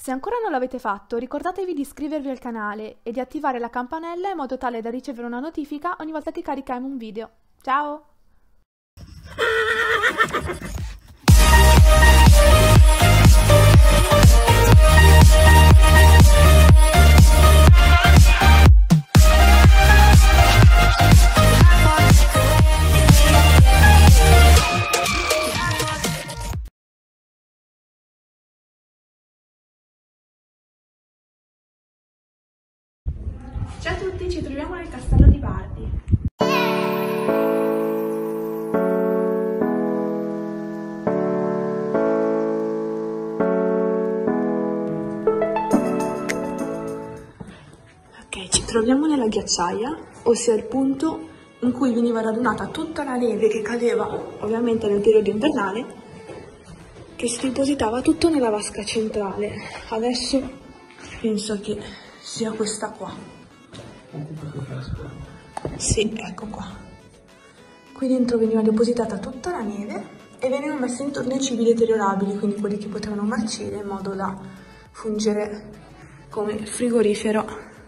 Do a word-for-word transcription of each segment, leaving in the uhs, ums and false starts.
Se ancora non l'avete fatto, ricordatevi di iscrivervi al canale e di attivare la campanella in modo tale da ricevere una notifica ogni volta che carichiamo un video. Ciao! Ciao a tutti, ci troviamo nel castello di Bardi. Ok, ci troviamo nella ghiacciaia, ossia il punto in cui veniva radunata tutta la neve che cadeva, ovviamente nel periodo invernale, che si depositava tutto nella vasca centrale. Adesso penso che sia questa qua. Sì, ecco qua. Qui dentro veniva depositata tutta la neve e venivano messi intorno i cibi deteriorabili, quindi quelli che potevano marcire, in modo da fungere come frigorifero.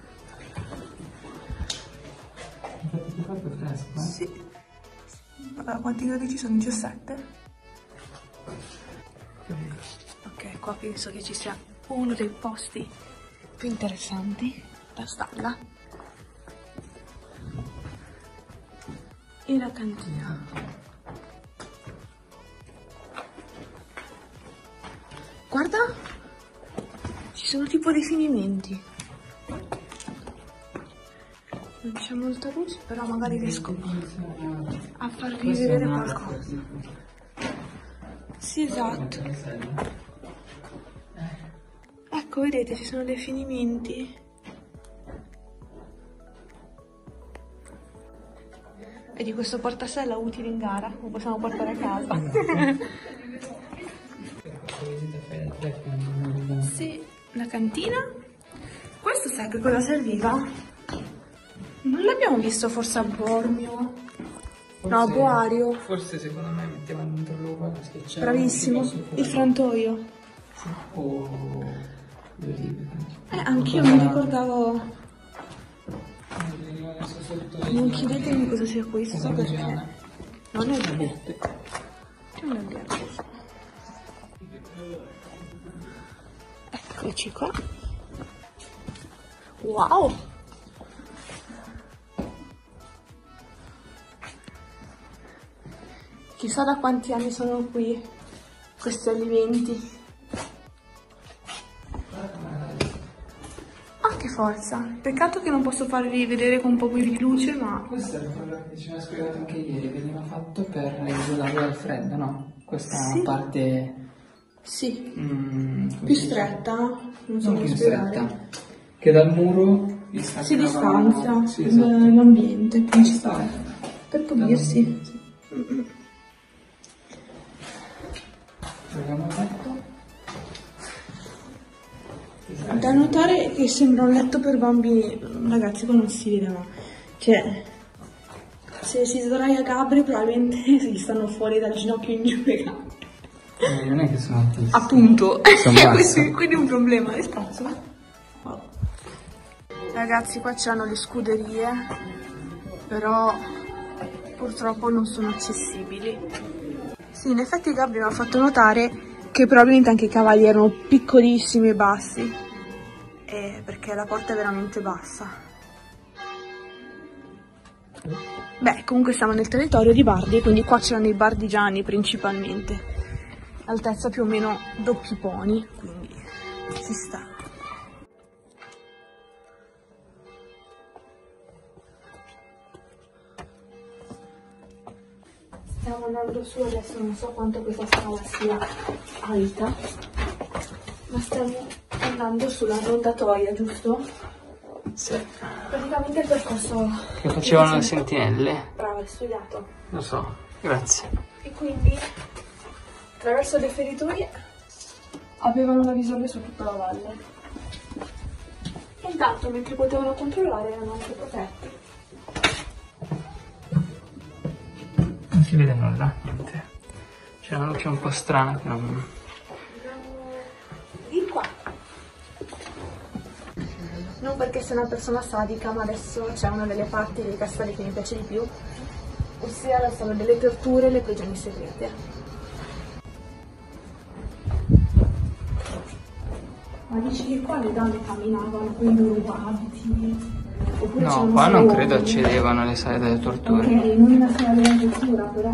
Sì. Allora, quanti gradi ci sono? diciassette? Ok, qua penso che ci sia uno dei posti più interessanti da stalla. E la cantina. Guarda, ci sono tipo dei finimenti. Non c'è molta luce, però magari riesco a farvi vedere qualcosa. Sì, esatto. Ecco, vedete, ci sono dei finimenti. E di questo portasella utile in gara, lo possiamo portare a casa. Sì, la cantina. Questo sai che cosa serviva? Non l'abbiamo visto forse a Bormio? Forse, no, a Boario. Forse secondo me mettevano dentro l'uva. Bravissimo, il frantoio. Sì. O le olive. Eh, anch'io mi ricordavo. Non chiedetemi cosa sia questo perché non è vero. Non è vero. Eccoci qua. Wow! Chissà da quanti anni sono qui questi alimenti. Forza. Peccato che non posso farvi vedere con un po' più di luce, ma... Questo è quello che ci aveva spiegato anche ieri, veniva fatto per isolarlo dal freddo, no? Questa sì. Parte... Sì. Mm, più stretta, non so come spiegare. Che dal muro si distanzia sì, esatto. L'ambiente principale. Per pulirsi. Sì. Proviamo il letto. Da notare che sembra un letto per bambini, ragazzi, qua non si vede, ma cioè se si sdraia Gabri probabilmente gli stanno fuori dal ginocchio in giù le gambe. Eh, non è che sono altissimi. Appunto, quindi, quindi è un problema, è spazio. Wow. Ragazzi, qua c'hanno le scuderie, però purtroppo non sono accessibili. Sì, in effetti Gabri mi ha fatto notare che probabilmente anche i cavalli erano piccolissimi e bassi, eh, perché la porta è veramente bassa. Beh, comunque siamo nel territorio di Bardi, quindi qua c'erano i bardigiani principalmente, altezza più o meno doppi poni, quindi ci sta. Stiamo andando su, adesso non so quanto questa scala sia alta, ma stiamo andando sulla rondatoia, giusto? Sì. Praticamente il percorso che facevano le sentinelle. Bravo, hai studiato. Lo so, grazie. E quindi attraverso le feritoie avevano una visione su tutta la valle. E intanto, mentre potevano controllare, erano anche protetti. Non si vede nulla, niente. C'è una luce un po' strana che non... Di qua. Non perché sia una persona sadica, ma adesso c'è una delle parti dei castelli che mi piace di più, ossia la sala delle torture e le prigioni segrete. Ma dici che qua le donne camminavano con i loro abiti? Oppure no, qua non credo accedevano alle sale delle torture. Ok, non una sala della tortura però.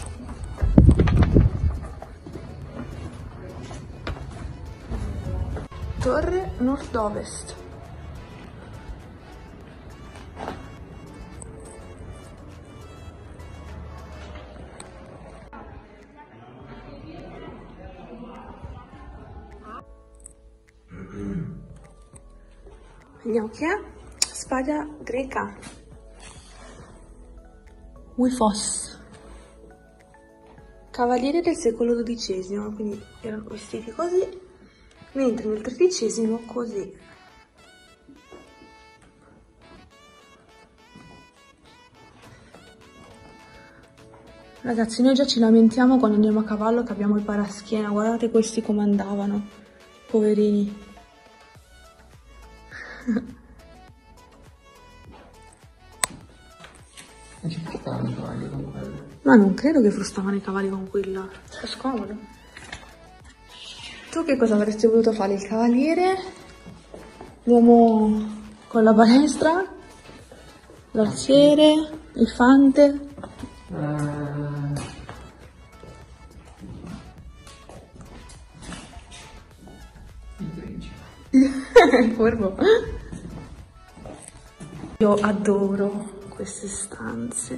Torre nord-ovest. Vediamo chi è? Spada greca. Wifos. Cavaliere del secolo dodicesimo, quindi erano vestiti così, mentre nel tredicesimo così. Ragazzi, noi già ci lamentiamo quando andiamo a cavallo che abbiamo il paraschiena, guardate questi come andavano, poverini. E ci frustavano i cavalli con quello? Ma non credo che frustavano i cavalli con quella. È scomodo. Tu che cosa avresti voluto fare? Il cavaliere? L'uomo con la balestra? L'arciere? Il fante? Uh... Il principe. Il corvo. Io adoro queste stanze.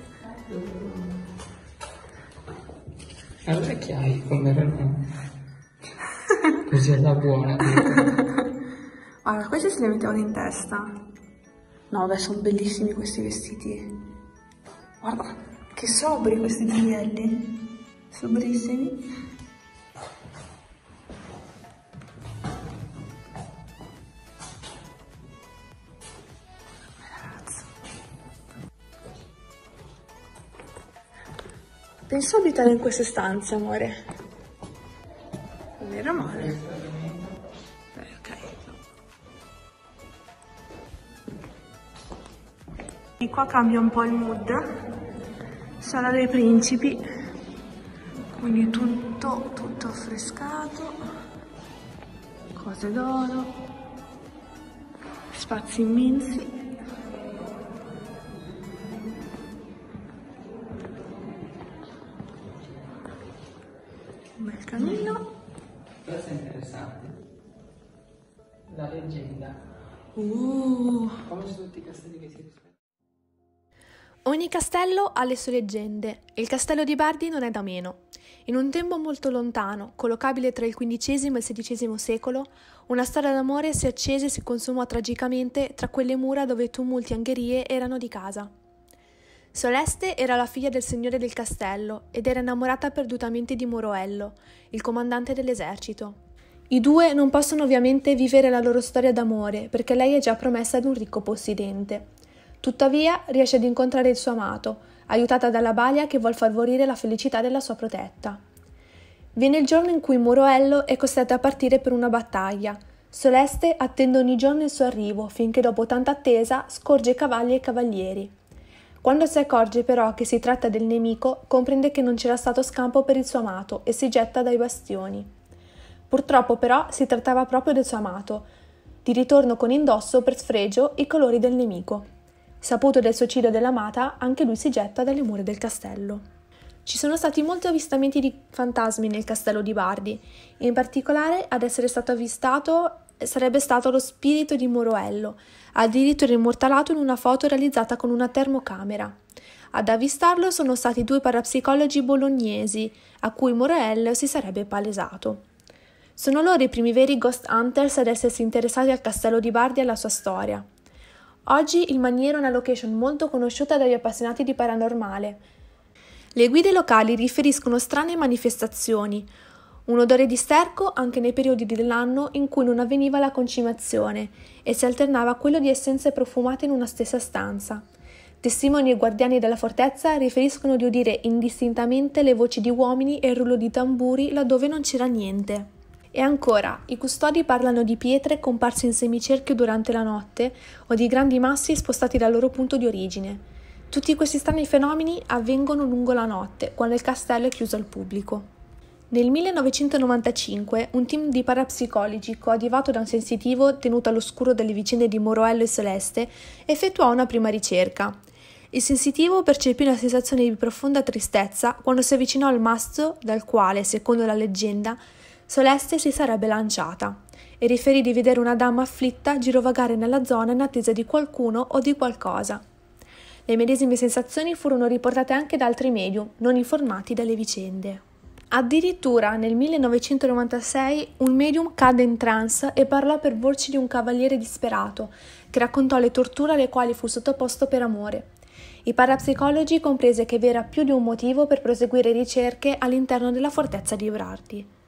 Allora che hai come erano? Così alla buona. Guarda, questi se li mettevano in testa. No, vabbè, sono bellissimi questi vestiti. Guarda, che sobri questi gioielli. Sobrissimi. Penso abitare in queste stanze, amore. Non era male. Beh, ok. E qua cambia un po' il mood. Sala dei principi. Quindi tutto, tutto affrescato. Cose d'oro. Spazi immensi. Un bel camino. Questo è interessante. La leggenda. Uh. Come su tutti i castelli che si rispettano. Ogni castello ha le sue leggende e il castello di Bardi non è da meno. In un tempo molto lontano, collocabile tra il quindicesimo e il sedicesimo secolo, una storia d'amore si accese e si consumò tragicamente tra quelle mura dove tumulti e angherie erano di casa. Soleste era la figlia del signore del castello ed era innamorata perdutamente di Moroello, il comandante dell'esercito. I due non possono ovviamente vivere la loro storia d'amore perché lei è già promessa ad un ricco possidente. Tuttavia riesce ad incontrare il suo amato, aiutata dalla balia che vuol favorire la felicità della sua protetta. Viene il giorno in cui Moroello è costretto a partire per una battaglia. Soleste attende ogni giorno il suo arrivo finché dopo tanta attesa scorge cavalli e cavalieri. Quando si accorge però che si tratta del nemico, comprende che non c'era stato scampo per il suo amato e si getta dai bastioni. Purtroppo però si trattava proprio del suo amato, di ritorno con indosso per sfregio i colori del nemico. Saputo del suicidio dell'amata, anche lui si getta dalle mura del castello. Ci sono stati molti avvistamenti di fantasmi nel castello di Bardi, in particolare ad essere stato avvistato sarebbe stato lo spirito di Moroello, addirittura immortalato in una foto realizzata con una termocamera. Ad avvistarlo sono stati due parapsicologi bolognesi, a cui Moroello si sarebbe palesato. Sono loro i primi veri ghost hunters ad essersi interessati al castello di Bardi e alla sua storia. Oggi il Maniero è una location molto conosciuta dagli appassionati di paranormale. Le guide locali riferiscono strane manifestazioni, un odore di sterco anche nei periodi dell'anno in cui non avveniva la concimazione e si alternava quello di essenze profumate in una stessa stanza. Testimoni e guardiani della fortezza riferiscono di udire indistintamente le voci di uomini e il rullo di tamburi laddove non c'era niente. E ancora, i custodi parlano di pietre comparse in semicerchio durante la notte o di grandi massi spostati dal loro punto di origine. Tutti questi strani fenomeni avvengono lungo la notte, quando il castello è chiuso al pubblico. Nel millenovecentonovantacinque un team di parapsicologi, coadiuvato da un sensitivo tenuto all'oscuro delle vicende di Moroello e Celeste, effettuò una prima ricerca. Il sensitivo percepì una sensazione di profonda tristezza quando si avvicinò al mastro dal quale, secondo la leggenda, Celeste si sarebbe lanciata, e riferì di vedere una dama afflitta girovagare nella zona in attesa di qualcuno o di qualcosa. Le medesime sensazioni furono riportate anche da altri medium, non informati dalle vicende. Addirittura nel millenovecentonovantasei un medium cadde in trance e parlò per voci di un cavaliere disperato, che raccontò le torture alle quali fu sottoposto per amore. I parapsicologi comprese che vi era più di un motivo per proseguire ricerche all'interno della fortezza di Bardi.